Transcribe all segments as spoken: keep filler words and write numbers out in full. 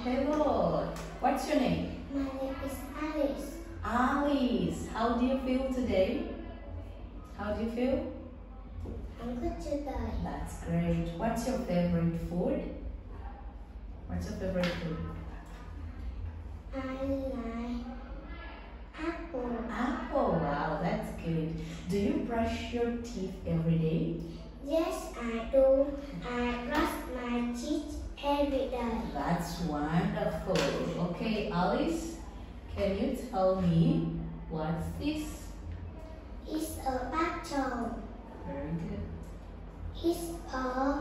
hello. What's your name? My name is Alice. Alice. How do you feel today? How do you feel? I'm good today. That's great. What's your favorite food? What's your favorite food? I like apple. Apple. Wow, that's good. Do you brush your teeth every day? Yes, I do. I brush my teeth every day. That's wonderful. Okay, Alice, can you tell me what's this? It's a bottle. Very good. It's a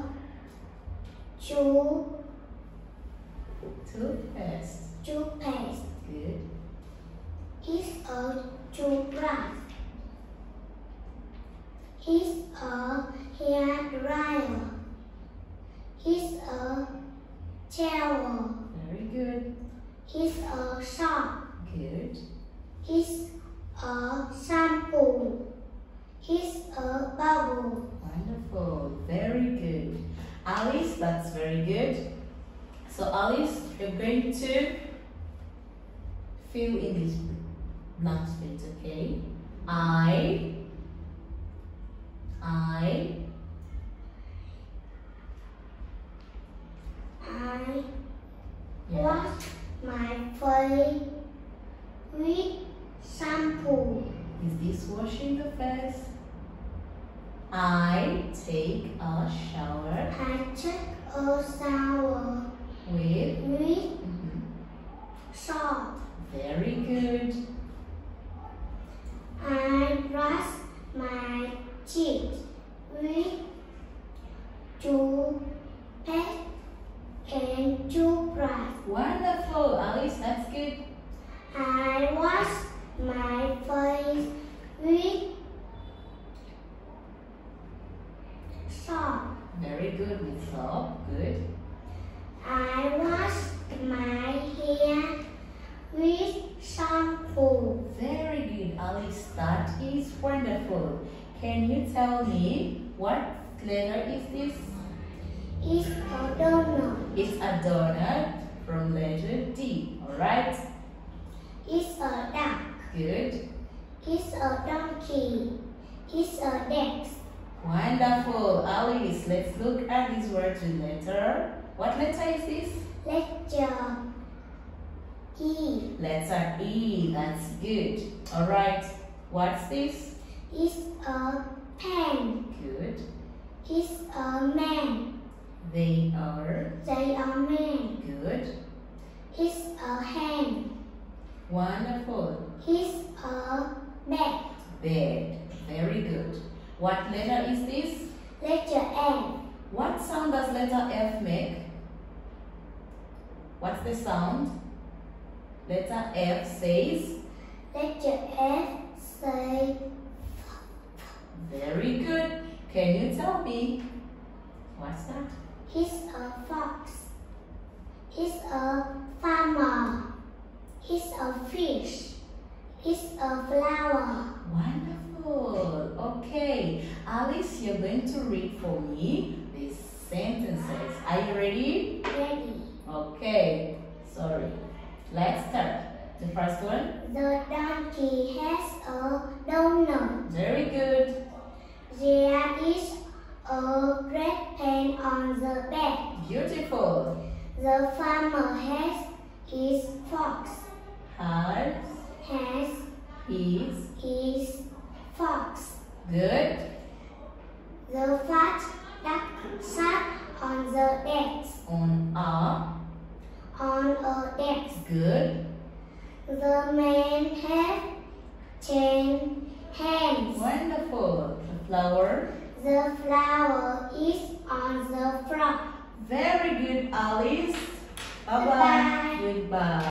tube. Toothpaste. Toothpaste. Good. It's a toothbrush. It's a hair dryer. It's a towel. Very good. It's a soap. Good. It's a shampoo. It's a bubble. Wonderful. Very good. Alice, that's very good. So Alice, you're going to fill in this blank space, okay? I, I, I yeah. wash my face with shampoo. Is this washing the face? I take a shower I take a shower with. with Mhm. soap. Very good. I brush my teeth with toothpaste and toothbrush. Wonderful, Alice. That's good. I wash my face with soap. Very good with soap. Good. I wash my hair with shampoo. Very good, Alice. That is wonderful. Can you tell me what letter is this? It's a donut. It's a donut from letter D. Alright? It's a duck. Good. It's a donkey. It's a desk. Wonderful. Alice, let's look at this word with letter. What letter is this? Letter E. Letter E. That's good. Alright. What's this? It's a pen. Good. It's a man. They are. They are men. Good. It's a hand. Wonderful. It's a bed. Bed. Very good. What letter is this? Letter F. What sound does letter F make? What's the sound? Letter F says. Letter F say Very good. Can you tell me? What's that? he's a fox. He's a farmer. He's a fish. He's a flower. Wonderful. Okay. Alice, you're going to read for me these sentences. Are you ready? Ready. Okay. Sorry. Let's start. The first one. The donkey has a donut. Very good. There is a red pen on the bed. Beautiful. The farmer has his fox. Has Has his. his fox. Good. The fat duck sat on the desk. On a. On a desk. Good. The man had ten hands. Wonderful. The flower. The flower is on the front. Very good, Alice. Bye-bye. Bye-bye. Goodbye.